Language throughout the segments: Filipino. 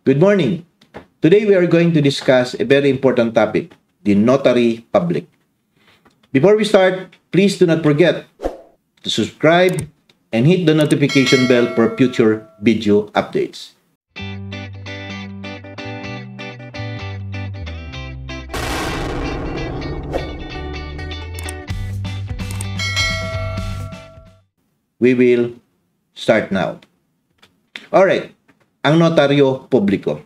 Good morning. Today we are going to discuss a very important topic, the notary public. Before we start, please do not forget to subscribe and hit the notification bell for future video updates. We will start now. Alright, ang notaryo publiko.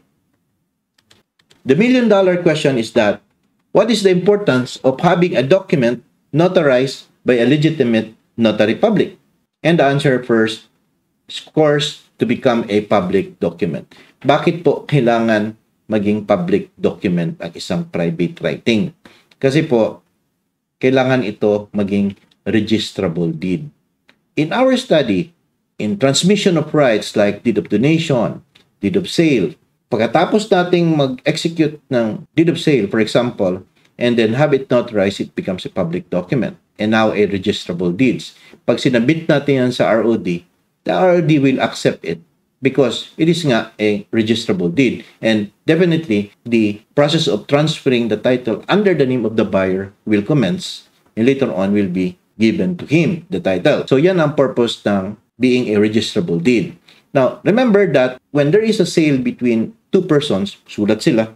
The million-dollar question is that, what is the importance of having a document notarized by a legitimate notary public? And the answer first is, of course, to become a public document. Bakit po kailangan maging public document ang isang private writing? Kasi po, kailangan ito maging registrable deed. In our study, in transmission of rights like deed of donation, deed of sale, pagkatapos nating mag-execute ng deed of sale, for example, and then have it notarized, it becomes a public document. And now a registrable deeds. Pag sinabit natin yan sa ROD, the ROD will accept it because it is nga a registrable deed. And definitely, the process of transferring the title under the name of the buyer will commence and later on will be given to him, the title. So yan ang purpose ng being a registrable deed. Now, remember that when there is a sale between two persons, sulat sila,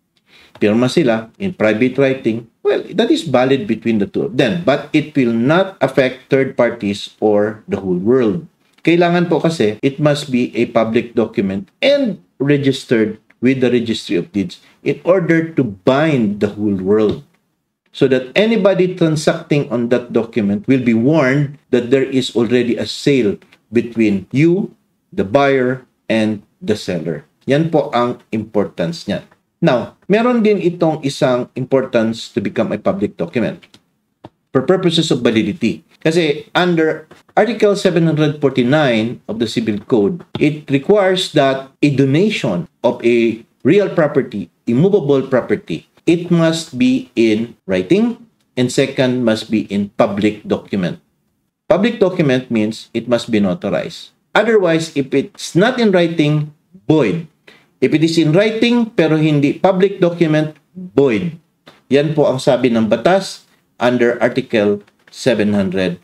pirma sila in private writing, well, that is valid between the two of them. But it will not affect third parties or the whole world. Kailangan po kasi, it must be a public document and registered with the Registry of Deeds in order to bind the whole world. So that anybody transacting on that document will be warned that there is already a sale between you, the buyer, and the seller. Yan po ang importance niya. Now, meron din itong isang importance to become a public document for purposes of validity. Kasi under Article 749 of the Civil Code, it requires that a donation of a real property, immovable property, it must be in writing, and second, must be in public document. Public document means it must be notarized. Otherwise, if it's not in writing, void. If it is in writing, pero hindi public document, void. Yan po ang sabi ng batas under Article 749.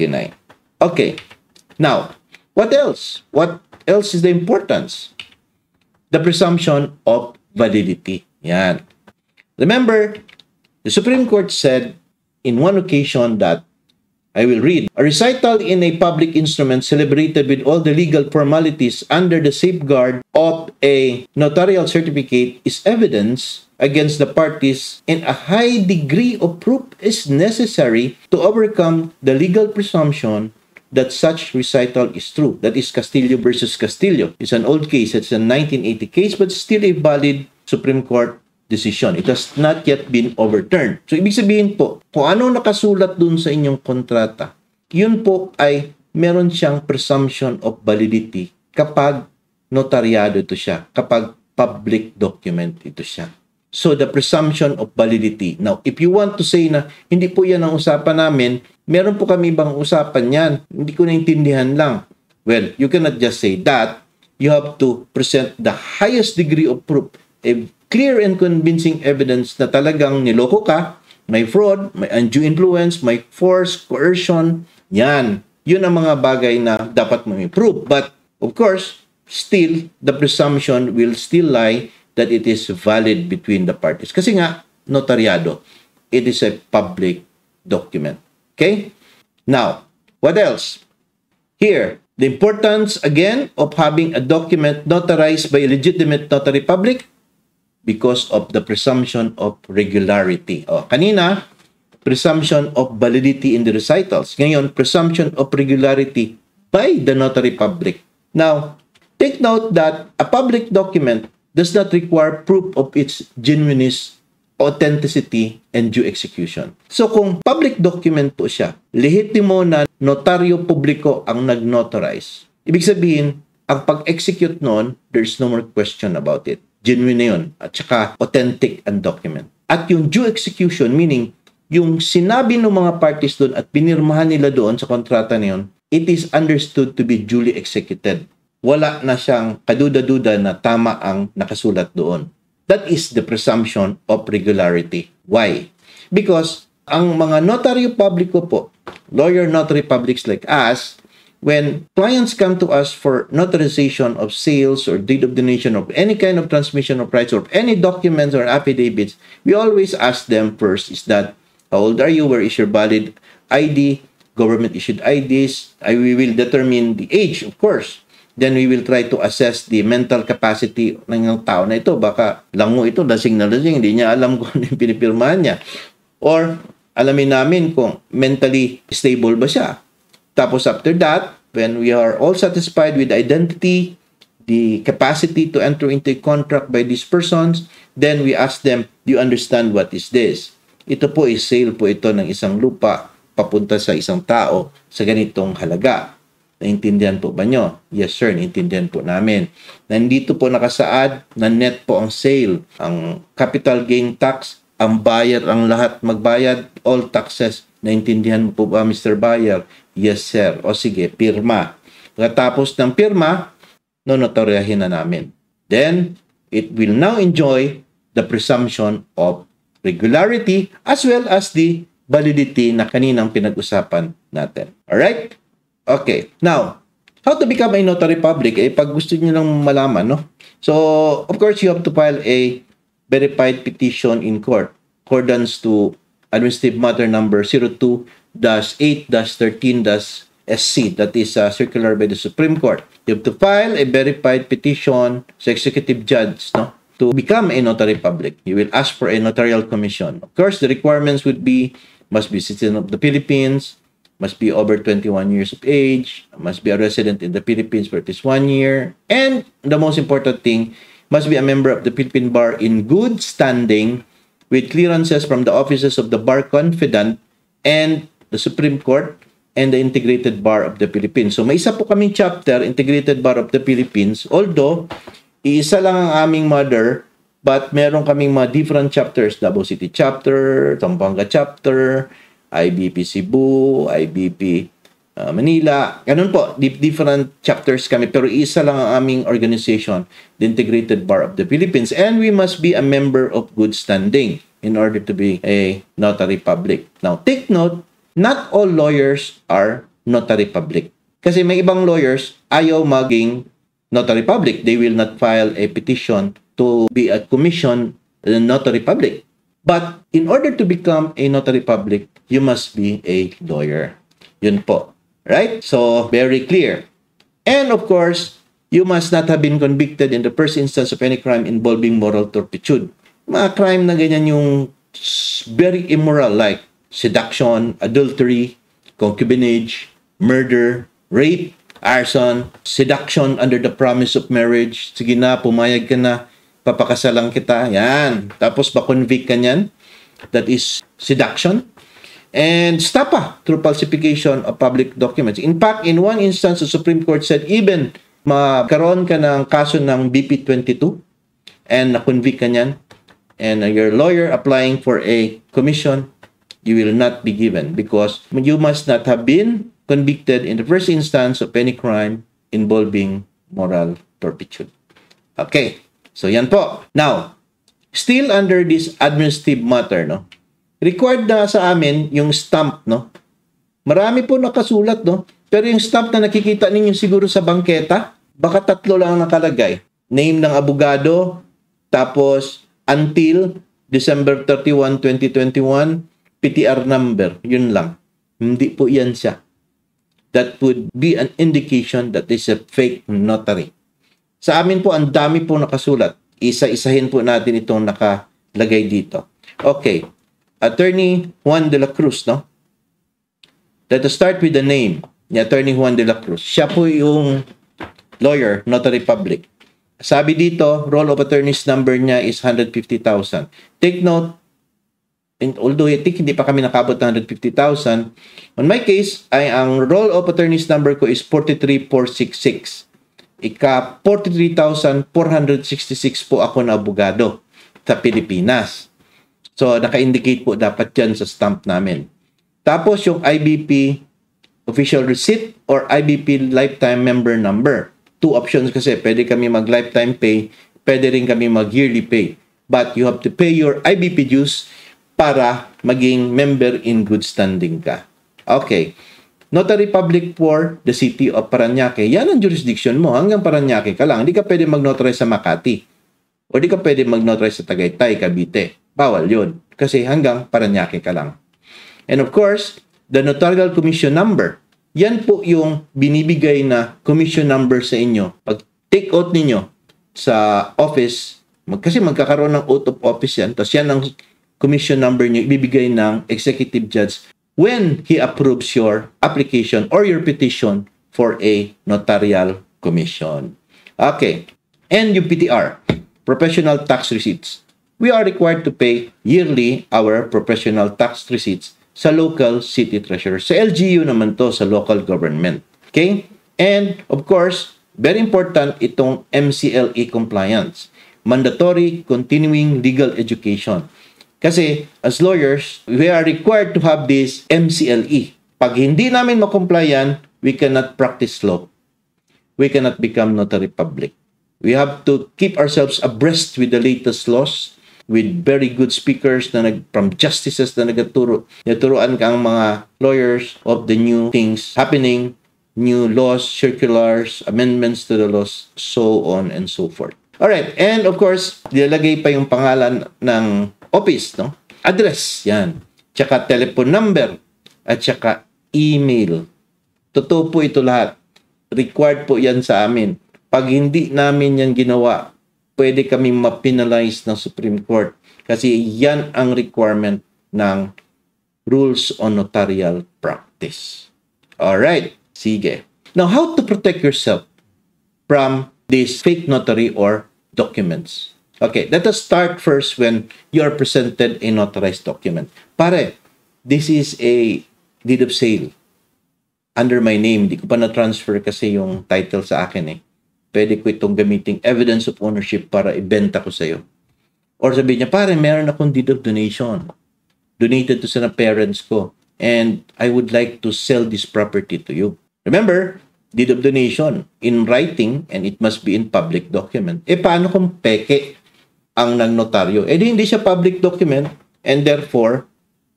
Okay. Now, what else? What else is the importance? The presumption of validity. Yan. Remember, the Supreme Court said in one occasion that, I will read, a recital in a public instrument celebrated with all the legal formalities under the safeguard of a notarial certificate is evidence against the parties, and a high degree of proof is necessary to overcome the legal presumption that such recital is true. That is Castillo versus Castillo. It's an old case. It's a 1980 case, but still a valid Supreme Court decision. It has not yet been overturned. So, ibig sabihin po, kung ano nakasulat dun sa inyong kontrata, yun po ay meron siyang presumption of validity kapag notaryado ito siya, kapag public document ito siya. So, the presumption of validity. Now, if you want to say na, hindi po yan ang usapan namin, meron po kami ibang usapan yan, hindi ko naintindihan lang. Well, you cannot just say that. You have to present the highest degree of proof, a clear and convincing evidence na talagang niloko ka, may fraud, may undue influence, may force, coercion, yan. Yun ang mga bagay na dapat mo i-prove. But, of course, still, the presumption will still lie that it is valid between the parties. Kasi nga, notaryado, it is a public document. Okay? Now, what else? Here, the importance, again, of having a document notarized by a legitimate notary public because of the presumption of regularity. Kanina, presumption of validity in the recitals. Ngayon, presumption of regularity by the notary public. Now, take note that a public document does not require proof of its genuineness, authenticity, and due execution. So, kung public document po siya, lehitimo na notaryo publiko ang nag-notarize, ibig sabihin, ang pag-execute nun, there's no more question about it. Genuine yun, at saka authentic ang document. At yung due execution, meaning, yung sinabi ng mga parties doon at pinirmahan nila doon sa kontrata na yun, it is understood to be duly executed. wala na siyang kaduda-duda na tama ang nakasulat doon. That is the presumption of regularity. Why? Because ang mga notaryo publico po, lawyer notary publics like us, when clients come to us for notarization of sales or deed of donation of any kind of transmission of rights or any documents or affidavits, we always ask them first is that, how old are you? Where is your valid ID? Government-issued IDs. We will determine the age, of course. Then we will try to assess the mental capacity ng tao na ito. Baka lango ito, lasing na lasing, hindi niya alam kung ano yung pinipirmahan niya. Or alamin namin kung mentally stable ba siya. Tapos after that, when we are all satisfied with the identity, the capacity to enter into a contract by these persons, then we ask them, do you understand what is this? Ito po is sale po ito ng isang lupa papunta sa isang tao sa ganitong halaga. Naintindihan po ba nyo? Yes sir, naintindihan po namin. Nandito po nakasaad na net po ang sale. Ang capital gain tax, ang buyer, ang lahat magbayad, all taxes. Naintindihan mo po ba, Mr. Buyer? Yes, sir. O sige, pirma. Pagkatapos ng pirma, nonotaryahin na namin. Then, it will now enjoy the presumption of regularity as well as the validity na kaninang pinag-usapan natin. Alright? Okay. Now, how to become a notary public? Pag gusto niyo lang malaman, no? So, of course, you have to file a verified petition in court accordance to Administrative Matter number 02-8-13-SC, that is circular by the Supreme Court. You have to file a verified petition sa executive judge, no, to become a notary public. You will ask for a notarial commission. Of course, the requirements would be, must be citizen of the Philippines, must be over 21 years of age, must be a resident in the Philippines for at least 1 year, and the most important thing, must be a member of the Philippine Bar in good standing with clearances from the offices of the Bar Confidant and the Supreme Court and the Integrated Bar of the Philippines. So may isa po kaming chapter, Integrated Bar of the Philippines, although iisa lang ang aming mother, but meron kaming mga different chapters, Davao City chapter, Zamboanga chapter, IBP Cebu, IBP Manila, ganun po, different chapters kami, pero isa lang ang aming organization, the Integrated Bar of the Philippines, and we must be a member of good standing in order to be a notary public. Now, take note, not all lawyers are notary public. Kasi may ibang lawyers, ayaw maging notary public. They will not file a petition to be a commission notary public. But in order to become a notary public, you must be a lawyer. Yun po. Right? So, very clear. And of course, you must not have been convicted in the first instance of any crime involving moral turpitude. Mga crime na ganyan yung very immoral like seduction, adultery, concubinage, murder, rape, arson, seduction under the promise of marriage. Sige na, pumayag ka na, papakasalan kita. Yan. Tapos ba-convict ka niyan? That is seduction. And stapa through falsification of public documents. In fact, in one instance, the Supreme Court said even magkaroon ka ng kaso ng BP22 and na-convict ka niyan, and your lawyer applying for a commission, you will not be given because you must not have been convicted in the first instance of any crime involving moral turpitude. Okay, so yan po. Now, still under this administrative matter, no? Required na sa amin yung stamp, no? Marami po nakasulat, no? Pero yung stamp na nakikita ninyo siguro sa bangketa, baka 3 lang nakalagay. Name ng abogado, tapos until December 31, 2021, PTR number, yun lang. Hindi po yan siya. That would be an indication that is a fake notary. Sa amin po, ang dami po nakasulat. Isa-isahin po natin itong nakalagay dito. Okay. Attorney Juan de la Cruz, no? Let us start with the name ni Attorney Juan de la Cruz. Siya po yung lawyer, notary public. Sabi dito, roll of attorneys number niya is 150,000. Take note, although I think hindi pa kami nakabot ng 150,000, on my case, ang roll of attorneys number ko is 43,466. Ika 43,466 po ako na abogado sa Pilipinas. So, naka-indicate po dapat yan sa stamp namin. Tapos, yung IBP official receipt or IBP lifetime member number. two options kasi. Pwede kami mag-lifetime pay, pwede rin kami mag-yearly pay. But you have to pay your IBP dues para maging member in good standing ka. Okay. Notary Public for the City of Parañaque. Yan ang jurisdiction mo. Hanggang Parañaque ka lang. Hindi ka pwede mag-notarize sa Makati. O hindi ka pwede mag-notarize sa Tagaytay, Cavite. Bawal yun. Kasi hanggang Parañaque ka lang. And of course, the Notarial Commission Number. Yan po yung binibigay na commission number sa inyo. Pag take out ninyo sa office, kasi magkakaroon ng oath of office yan, tapos yan ang commission number nyo ibibigay ng executive judge when he approves your application or your petition for a notarial commission. Okay. And yung PTR, professional tax receipts. We are required to pay yearly our professional tax receipts sa local city treasurer. Sa LGU naman to, sa local government. Okay? And, of course, very important itong MCLE compliance. Mandatory continuing legal education. Kasi, as lawyers, we are required to have this MCLE. Pag hindi namin makomply yan, we cannot practice law. We cannot become notary public. We have to keep ourselves abreast with the latest laws, with very good speakers from justices na nagturo. Naturuan ka ang mga lawyers of the new things happening, new laws, circulars, amendments to the laws, so on and so forth. Alright, and of course, nilagay pa yung pangalan ng office, no? Address, yan. Tsaka telephone number, at tsaka email. Totoo po ito lahat. Required po yan sa amin. Pag hindi namin yan ginawa, pwede kami ma-penalize ng Supreme Court. Kasi yan ang requirement ng Rules on Notarial Practice. Alright, sige. Now, how to protect yourself from these fake notary or documents? Okay, let us start first when you are presented a notarized document. Pare, this is a deed of sale under my name. Hindi ko pa na-transfer kasi yung title sa akin eh. Pwede ko itong gamiting evidence of ownership para ibenta ko sa'yo. Or sabihin niya, pare, meron akong deed of donation. Donated to sa parents ko. And I would like to sell this property to you. Remember, deed of donation in writing and it must be in public document. Eh, paano kung peke ang nagnotaryo? Eh, hindi siya public document and therefore,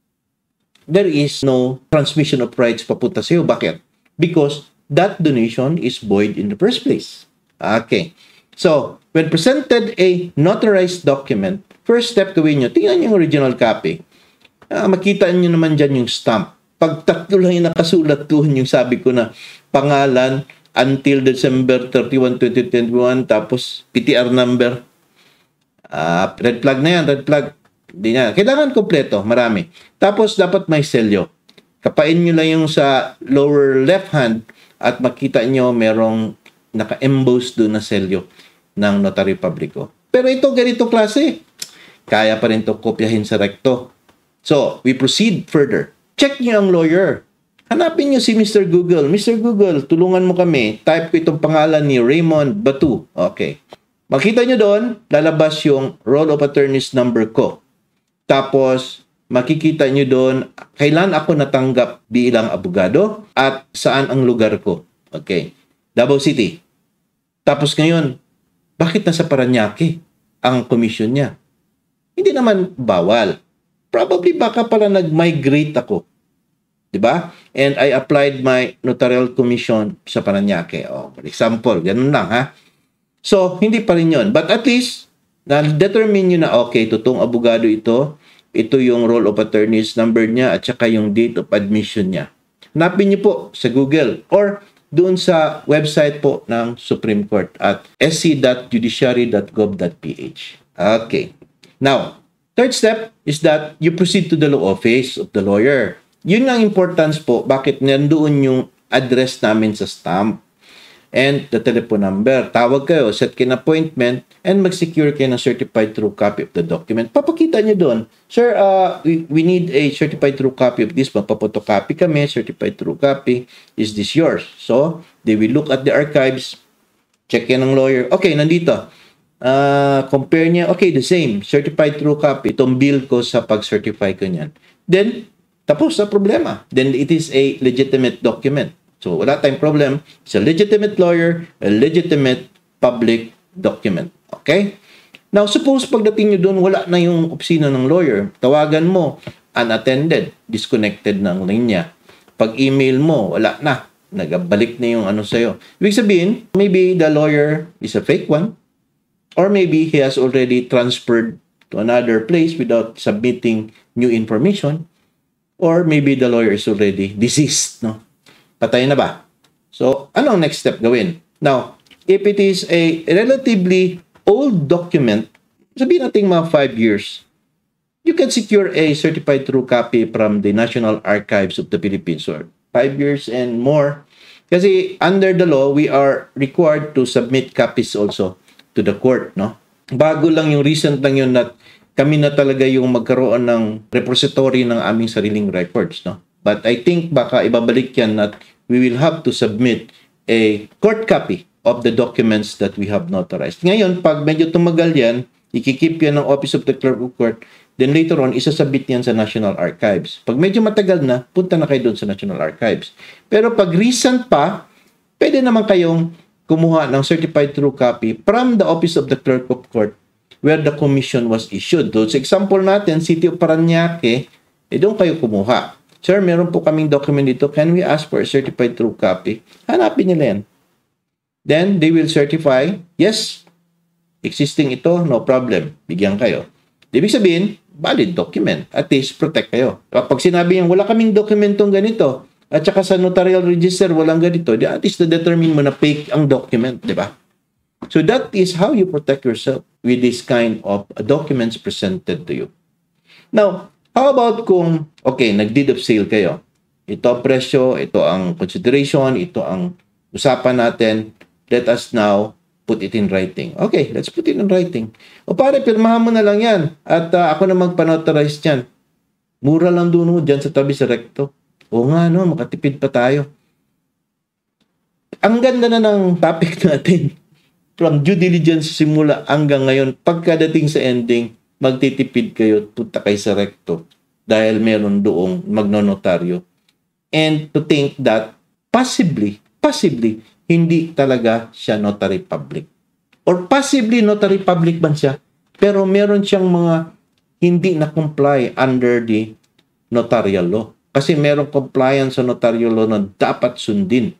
there is no transmission of rights papunta sa'yo. Bakit? Because that donation is void in the first place. Okay. So, when presented a notarized document, first step gawin nyo, tingnan yung original copy. Makita nyo naman dyan yung stamp. Pag tatlo lang yung nakasulat doon, yung sabi ko na pangalan until December 31, 2021, tapos PTR number, red flag na yan, red flag. Hindi na. Kailangan kompleto, marami. Tapos, dapat may selyo. Kapain nyo lang yung sa lower left hand at makita nyo merong naka-emboss doon na selyo ng notary publico. Pero ito, ganito klase. Kaya pa rin ito kopyahin sa recto. So, we proceed further. Check nyo ang lawyer. Hanapin nyo si Mr. Google. Mr. Google, tulungan mo kami. Type ko itong pangalan ni Raymond Batu. Okay. Makita nyo doon, lalabas yung roll of attorneys number ko. Tapos, makikita nyo doon, kailan ako natanggap bilang abogado at saan ang lugar ko. Okay. Davao City. Tapos ngayon, bakit nasa Parañaque ang commission niya? Hindi naman bawal. Probably baka pala nag-migrate ako. Diba? And I applied my notarial commission sa Parañaque. Oh, for example, ganun lang ha. So, hindi pa rin yun. But at least, na-determine nyo na, okay, totoong abogado ito. Ito yung roll of attorneys number niya at saka yung date of admission niya. Hanapin nyo po sa Google or doon sa website po ng Supreme Court at sc.judiciary.gov.ph. Okay. Now, third step is that you proceed to the law office of the lawyer. Yun ang importance po bakit nandoon yung address namin sa stamp and the telephone number. Tawag kayo, set kayo ng appointment and mag-secure kayo ng certified true copy of the document. Papakita nyo doon, sir, we need a certified true copy of this. Magpapotocopy kami, certified true copy. Is this yours? So, they will look at the archives, check yan ng lawyer. Okay, nandito. Compare niya, okay, the same. Certified true copy. Itong bill ko sa pag-certify ko niyan. Then, tapos sa problema. Then, it is a legitimate document. So, wala tayong problem. It's a legitimate lawyer, a legitimate public document. Okay? Now, suppose pagdating nyo doon, wala na yung opisina ng lawyer. Tawagan mo, unattended, disconnected ng linya. Pag-email mo, wala na. Nagabalik na yung ano sa'yo. Ibig sabihin, maybe the lawyer is a fake one, or maybe he has already transferred to another place without submitting new information, or maybe the lawyer is already deceased, no? Patay na ba? So, anong next step gawin? Now, if it is a relatively old document, sabihin natin mga 5 years, you can secure a certified true copy from the National Archives of the Philippines, or 5 years and more. Kasi under the law, we are required to submit copies also to the court, no? Bago lang yung recent lang yun na kami na talaga yung magkaroon ng repository ng aming sariling records, no? But I think baka ibabalik yan at we will have to submit a court copy of the documents that we have notarized. Ngayon, pag medyo tumagal yan, ikikip yan ng Office of the Clerk of Court, then later on, isasabit yan sa National Archives. Pag medyo matagal na, punta na kayo doon sa National Archives. Pero pag recent pa, pwede naman kayong kumuha ng certified true copy from the Office of the Clerk of Court where the commission was issued. So, sa example natin, City of Parañaque, doon kayo kumuha. Sir, meron po kaming document dito. Can we ask for a certified true copy? Hanapin nila yan. Then, they will certify, yes, existing ito, no problem. Bigyan kayo. Ibig sabihin, valid document. At least, protect kayo. Kapag sinabi yan, wala kaming dokumentong ganito, at saka sa notarial register, walang ganito, at least na-determine mo na fake ang document, di ba? So, that is how you protect yourself with this kind of documents presented to you. Now, how about kung, okay, nag-deed of sale kayo. Ito ang presyo, ito ang consideration, ito ang usapan natin. Let us now put it in writing. Okay, let's put it in writing. O pare, pirmahan mo na lang yan. At ako na magpanotarize yan. Mura lang doon dyan sa tabi sa recto. O nga, no, makatipid pa tayo. Ang ganda na ng topic natin. From due diligence simula hanggang ngayon, pagkadating sa ending, magtitipid kayo, punta kayo sa recto dahil meron doong magnonotaryo. And to think that possibly, hindi talaga siya notary public. Or possibly notary public man siya, pero meron siyang mga hindi na comply under the notarial law. Kasi meron compliance sa notarial law na dapat sundin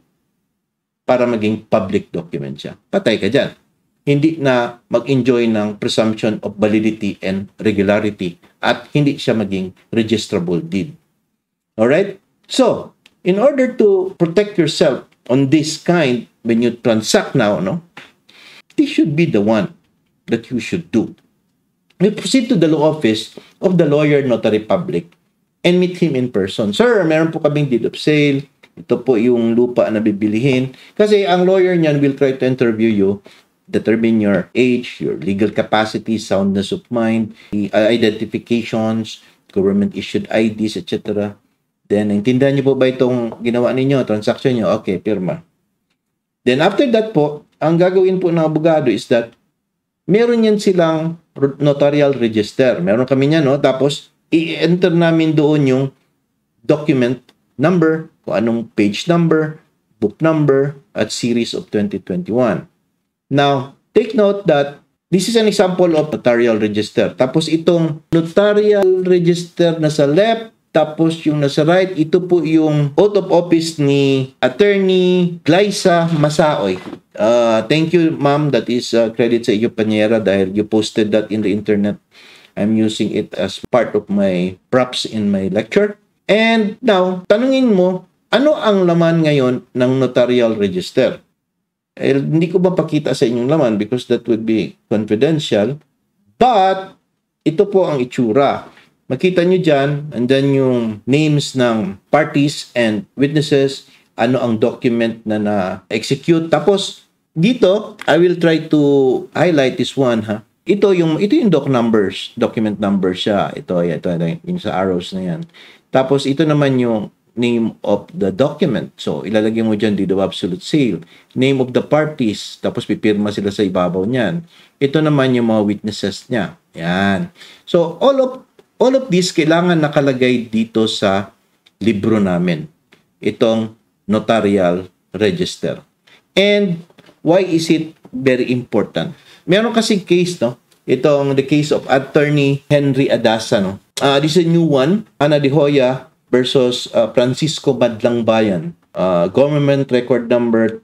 para maging public document siya. Patay ka dyan. Hindi na mag-enjoy ng presumption of validity and regularity at hindi siya maging registrable deed. Alright? So, in order to protect yourself on this kind, when you transact now, no, this should be the one that you should do. You proceed to the law office of the lawyer notary public and meet him in person. Sir, meron po kaming deed of sale. Ito po yung lupa na bibilihin. Kasi ang lawyer niyan will try to interview you, determine your age, your legal capacity, soundness of mind, identifications, government-issued IDs, etc. Then, intindihan niyo po ba itong ginawa ninyo, transaction niyo? Okay, pirma. Then, after that po, ang gagawin po ng abogado is that meron yan silang notarial register. Meron kami niyan, no? Tapos, i-enter namin doon yung document number, kung anong page number, book number, at series of 2021. Now, take note that this is an example of notarial register. Tapos itong notarial register na sa left, tapos yung nasa right, ito po yung oath of office ni Attorney Glyza Masaoy. Thank you, ma'am. That is credit sa iyo, Panyera, dahil you posted that in the internet. I'm using it as part of my props in my lecture. And now, tanungin mo, ano ang laman ngayon ng notarial register? Hindi ko mapakita sa inyong laman because that would be confidential. But, ito po ang itsura. Makita nyo dyan, and then yung names ng parties and witnesses, ano ang document na na-execute. Tapos, dito, I will try to highlight this one, ha. Ito yung document numbers siya. Ito, yung sa arrows na yan. Tapos, ito naman yung name of the document. So, ilalagay mo dyan, deed of absolute sale. Name of the parties. Tapos, pipirma sila sa ibabaw niyan. Ito naman yung mga witnesses niya. Yan. So, all of this kailangan nakalagay dito sa libro namin. Itong notarial register. And why is it very important? Meron kasi case, no? Itong the case of Attorney Henry Adasa, no? This is a new one, Ana de Hoya versus Francisco Madlang Bayan. Government record number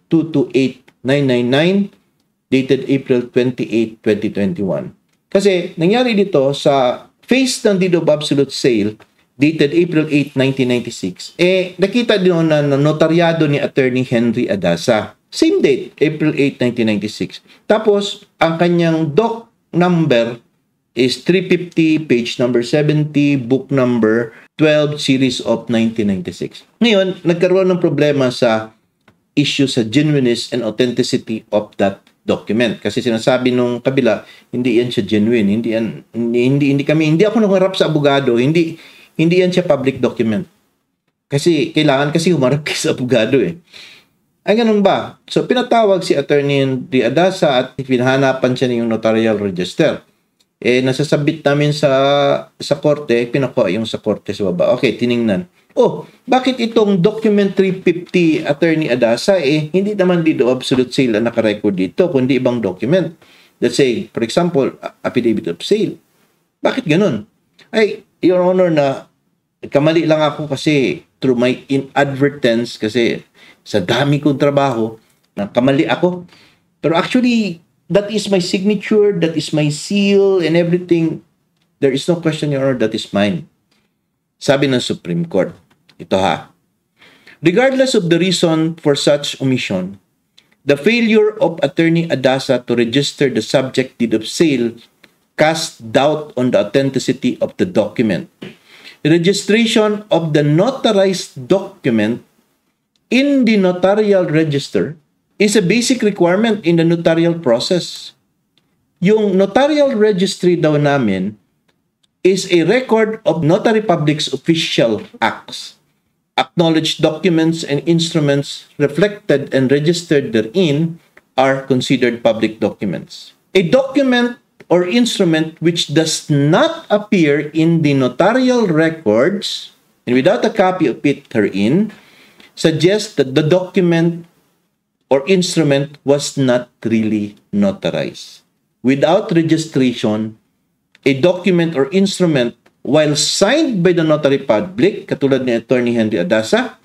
228999, dated April 28, 2021. Kasi nangyari dito sa face ng deed of absolute sale, dated April 8, 1996, nakita din na notaryado ni Attorney Henry Adasa. Same date, April 8, 1996. Tapos, ang kanyang doc number is 350, page number 70, book number 12, series of 1996. Ngayon, nagkaroon ng problema sa issue sa genuineness and authenticity of that document. Kasi sinasabi nung kabila, hindi yan siya genuine. Hindi ako nangharap sa abogado. Hindi yan siya public document. Kasi kailangan kasi humarap kayo sa abogado eh. Ay, ganun ba? So, pinatawag si Attorney Henry Adasa at pinahanapan siya ng notarial register. Nasasabit namin sa korte, pinakuha yung sa korte sa baba. Okay, tiningnan. Oh, bakit itong document 350 Attorney Adasa, hindi naman dito absolute sale ang nakarecord dito, kundi ibang document. Let's say, for example, affidavit of sale. Bakit ganun? Ay, Your Honor, na kamali lang ako kasi through my inadvertence, kasi sa dami kong trabaho, kamali ako. Pero actually, that is my signature, that is my seal, and everything. There is no question, Your Honor, that is mine. Sabi ng Supreme Court, ito ha. Regardless of the reason for such omission, the failure of Attorney Adasa to register the subject deed of sale cast doubt on the authenticity of the document. Registration of the notarized document in the notarial register is a basic requirement in the notarial process. Yung notarial registry daw namin is a record of notary public's official acts. Acknowledged documents and instruments reflected and registered therein are considered public documents. A document or instrument which does not appear in the notarial records and without a copy of it therein suggests that the document or instrument was not really notarized. Without registration, a document or instrument, while signed by the notary public, katulad ni Attorney Henry Adasa,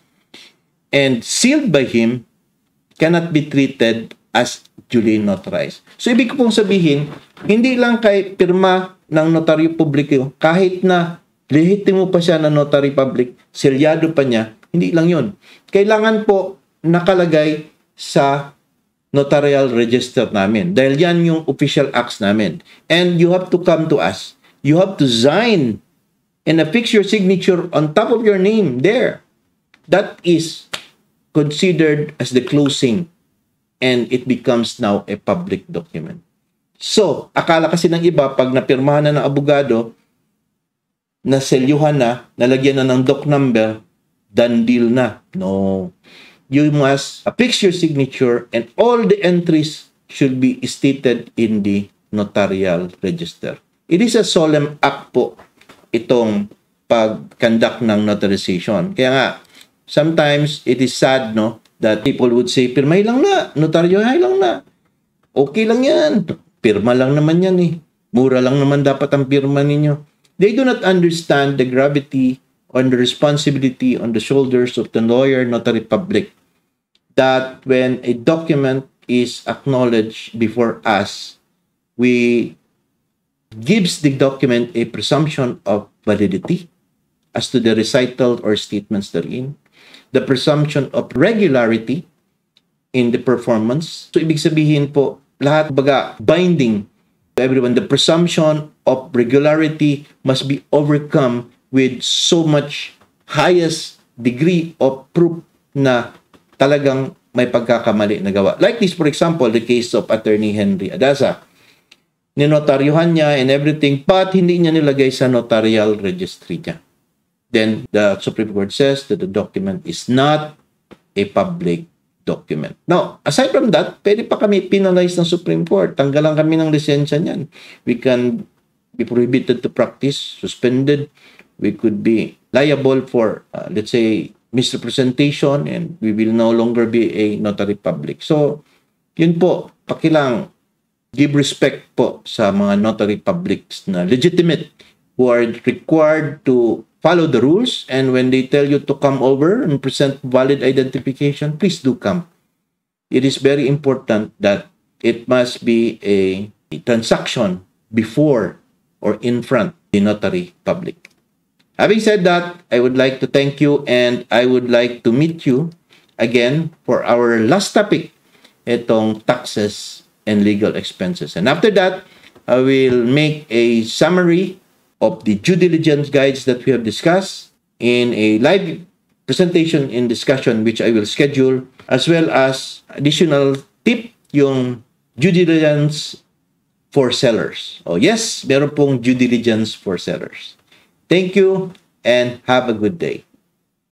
and sealed by him, cannot be treated as duly notarized. So, ibig ko pong sabihin, hindi lang kay pirma ng notaryo publiko, kahit na lehitimo pa siya ng notary public, selyado pa niya, hindi lang yun. Kailangan po nakalagay sa notarial register namin. Dahil yan yung official acts namin. And you have to come to us. You have to sign and affix your signature on top of your name there. That is considered as the closing. And it becomes now a public document. So, akala kasi ng iba, pag napirmahan na ng abogado, naselyuhan na, nalagyan na ng doc number, done deal na. No. You must affix your signature and all the entries should be stated in the notarial register. It is a solemn act po itong pag-conduct ng notarization. Kaya nga, sometimes it is sad, no, that people would say, pirmay lang na, notaryohay lang na. Okay lang yan. Pirma lang naman yan eh. Mura lang naman dapat ang pirma ninyo. They do not understand the gravity on the responsibility on the shoulders of the lawyer notary public, that when a document is acknowledged before us, we gives the document a presumption of validity as to the recital or statements therein, the presumption of regularity in the performance. So, ibig sabihin po, lahat baga binding to everyone. The presumption of regularity must be overcome with so much highest degree of proof na talagang may pagkakamali na gawa. Like this, for example, the case of Attorney Henry Adasa. Ninotaryuhan niya and everything, but hindi niya nilagay sa notarial registry niya. Then, the Supreme Court says that the document is not a public document. Now, aside from that, pwede pa kami penalize ng Supreme Court. Tanggalan kami ng lisensya niyan. We can be prohibited to practice, suspended. We could be liable for, let's say, misrepresentation, and we will no longer be a notary public. So, yun po, pakilang give respect po sa mga notary publics na legitimate who are required to follow the rules, and when they tell you to come over and present valid identification, please do come. It is very important that it must be a transaction before or in front of the notary public. Having said that, I would like to thank you, and I would like to meet you again for our last topic, itong taxes and legal expenses. And after that, I will make a summary of the due diligence guides that we have discussed in a live presentation in discussion which I will schedule, as well as additional tip, yung due diligence for sellers. Oh yes, meron pong due diligence for sellers. Thank you and have a good day.